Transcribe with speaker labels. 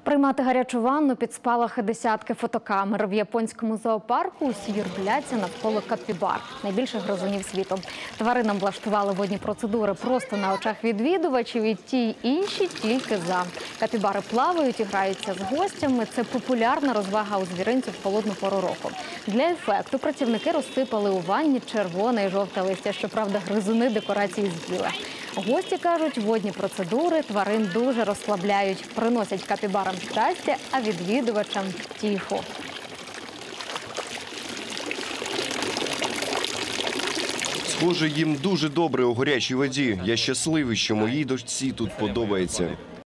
Speaker 1: Приймати гарячу ванну під спалахи десятки фотокамер. В японському зоопарку усі юрбляться навколо капібар – найбільших гризунів світу. Тваринам влаштували водні процедури просто на очах відвідувачів, і ті, й інші тільки за. Капібари плавають і граються з гостями. Це популярна розвага у звіринців в холодну пору року. Для ефекту працівники розсипали у ванні червоне і жовте листя. Щоправда, гризуни декорації з'їли. Гості кажуть, водні процедури тварин дуже розслабляють, приносять капібарам щастя, а відвідувачам – тіху.
Speaker 2: Схоже, їм дуже добре у гарячій воді. Я щасливий, що моїй дочці тут подобається.